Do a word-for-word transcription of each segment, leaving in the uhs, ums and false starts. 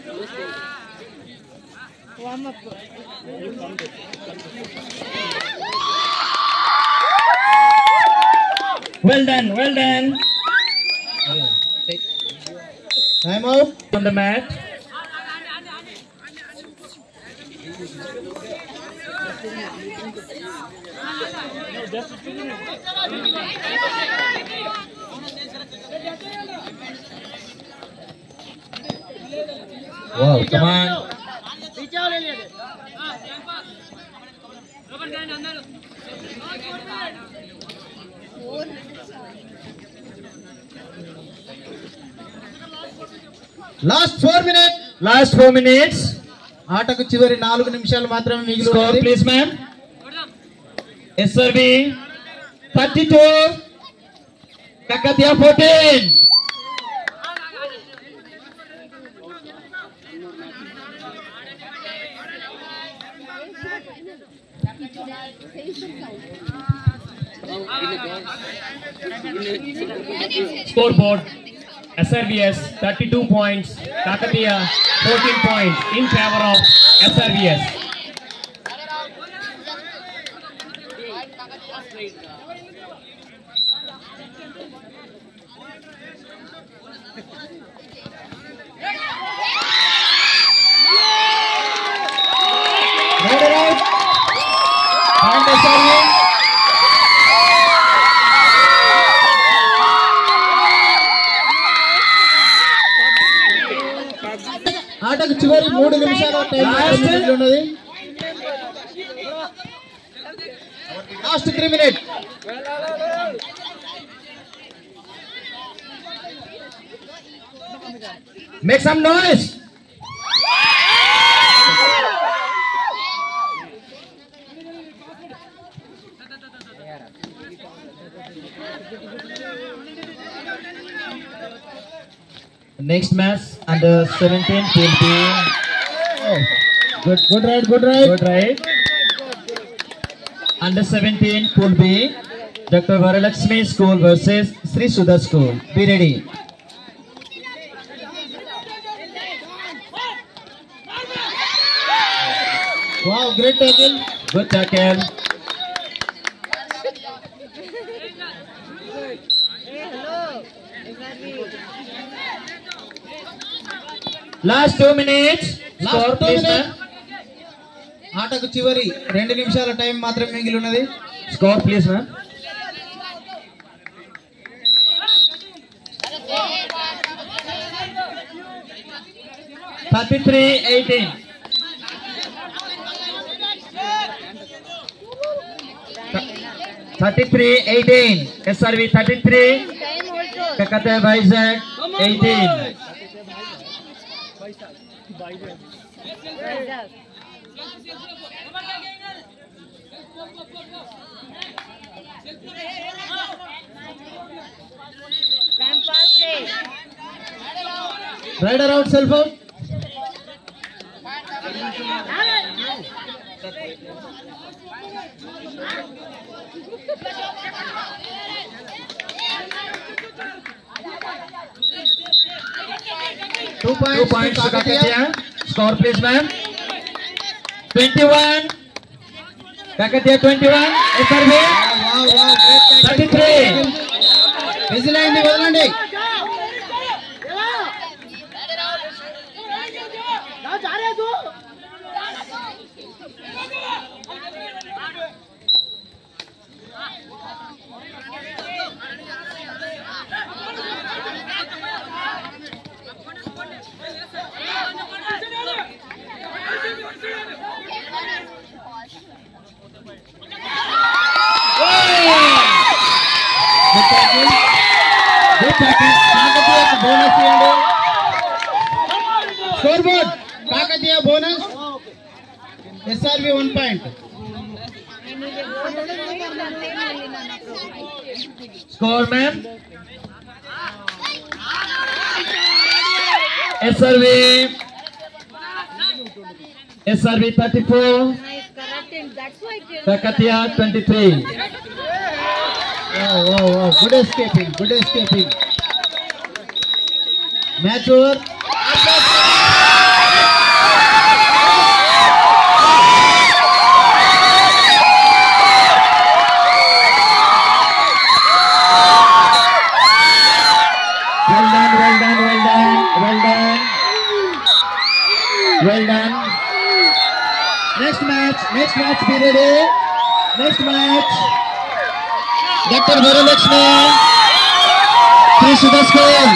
Warm up. Well done, well done. Time out On the mat. wow come on last four minutes Last four minutes. ఆటకు చివరి నాలుగు నిమిషాలు మాత్రమే మిగిలి Score ఉన్నది. please ma'am. S R B thirty-two. Kakatiya fourteen. Scoreboard S R B S thirty-two points, Kakatiya fourteen points in favor of S R B S. Rider out. Point S R B. ఆటకు చివరి మూడు నిమిషాల time మాత్రమే మిగిలి ఉన్నది. Last three minute Make some noise. Next match under seventeen will be oh, good good right good right good right. Under seventeen will be Doctor Varalakshmi School versus Sri Sudha School. Be ready. wow great tackle Good tackle. Last two minutes. Last Score two please minutes. ma'am. ఆటకు చివరి రెండు నిమిషాల time మాత్రమే మిగిలి ఉన్నది. Score please ma'am. Thirty-three eighteen. Thirty-three eighteen. S R V thirty-three. Kakatiya Vizag eighteen. Rider out self out two points, Two points to Kakatiya. Kakatiya. Score please ma'am. Twenty-one. Kakatiya twenty-one. S R V wow wow great tackle. thirty-three. Whistle అయింది వదలండి Good tackle. Good tackle. కాకతీయకు bonus ఇవ్వండి. Score board Kakatiya bonus SRV one point. Score ma'am. S R V. S R V thirty-four. Kakatiya twenty-three. Wow, wow, wow. Good escaping, good escaping. Match over. Next match be ready. Next match. Doctor Varalakshmi. Trishudha School.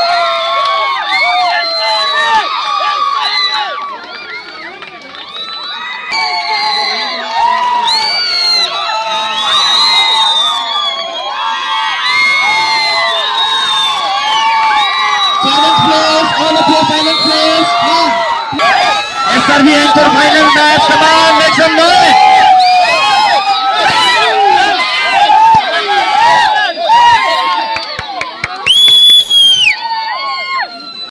Silence please. All of you silence please. S R V enter final match. Come on, make some noise.